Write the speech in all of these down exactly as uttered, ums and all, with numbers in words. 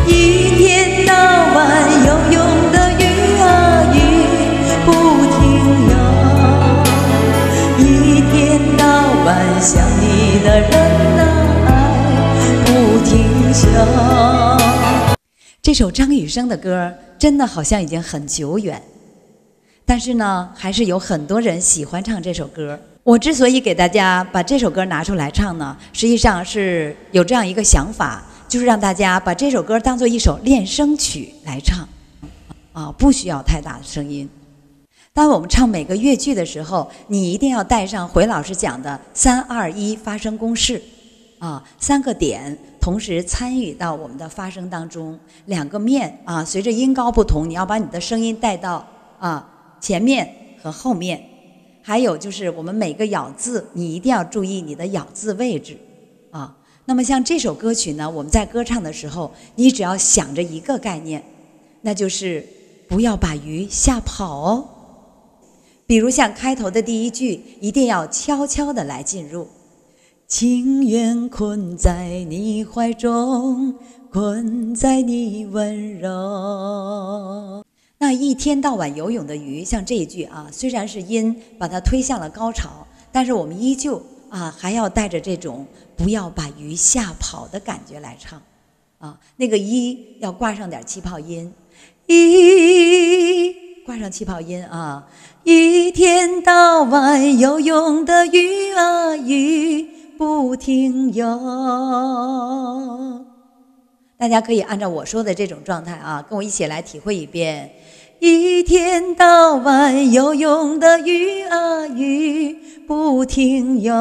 一天到晚游泳的鱼啊鱼不停游，一天到晚想你的人啊爱不停休。这首张雨生的歌真的好像已经很久远，但是呢，还是有很多人喜欢唱这首歌。我之所以给大家把这首歌拿出来唱呢，实际上是有这样一个想法，就是让大家把这首歌当做一首练声曲来唱，啊，不需要太大的声音。当我们唱每个乐句的时候，你一定要带上回老师讲的三二一发声公式，啊，三个点同时参与到我们的发声当中，两个面啊，随着音高不同，你要把你的声音带到啊前面和后面。还有就是我们每个咬字，你一定要注意你的咬字位置啊。那么像这首歌曲呢，我们在歌唱的时候，你只要想着一个概念，那就是不要把鱼吓跑哦。比如像开头的第一句，一定要悄悄地来进入，情愿困在你怀中，困在你温柔。那一天到晚游泳的鱼，像这一句啊，虽然是音把它推向了高潮，但是我们依旧啊还要带着这种不要把鱼吓跑的感觉来唱啊。那个一要挂上点气泡音，一挂上气泡音啊。一天到晚游泳的鱼啊鱼不停游。大家可以按照我说的这种状态啊，跟我一起来体会一遍。一天到晚游泳的鱼啊鱼不停游。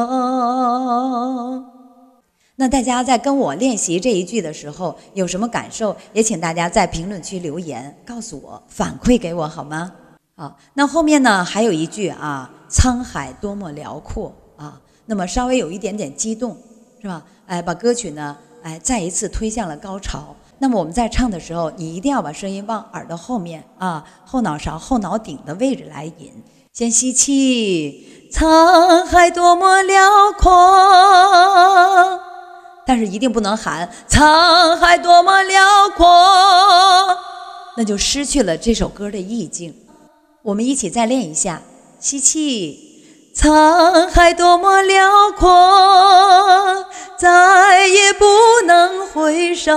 那大家在跟我练习这一句的时候有什么感受，也请大家在评论区留言告诉我，反馈给我好吗？好，那后面呢还有一句啊，沧海多么辽阔啊，那么稍微有一点点激动，是吧？哎，把歌曲呢哎再一次推向了高潮。那么我们在唱的时候，你一定要把声音往耳朵后面啊，后脑勺、后脑顶的位置来引。先吸气，沧海多么辽阔，但是一定不能喊沧海多么辽阔，那就失去了这首歌的意境。我们一起再练一下，吸气，沧海多么辽阔，再也不能回首。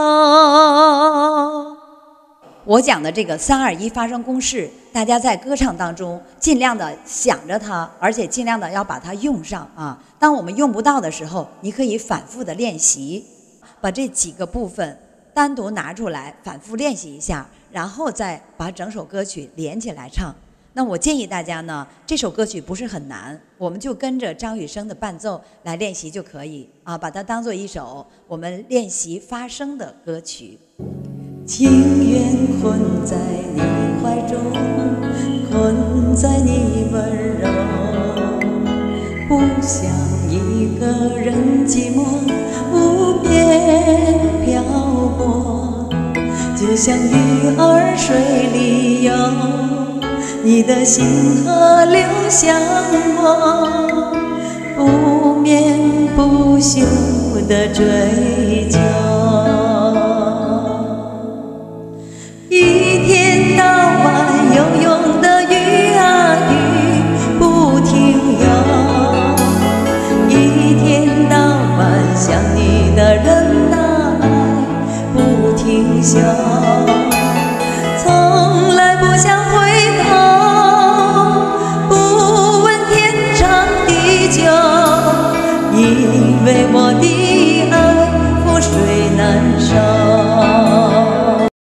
我讲的这个三二一发声公式，大家在歌唱当中尽量的想着它，而且尽量的要把它用上啊。当我们用不到的时候，你可以反复的练习，把这几个部分单独拿出来反复练习一下，然后再把整首歌曲连起来唱。那我建议大家呢，这首歌曲不是很难，我们就跟着张雨生的伴奏来练习就可以啊，把它当做一首我们练习发声的歌曲。情愿困在你怀中，困在你温柔，不想一个人寂寞无边漂泊，就像鱼儿水里游，你的心河流向我，不眠不休的追求。一天到晚游泳的鱼啊鱼不停游，一天到晚想你的人啊爱不停休。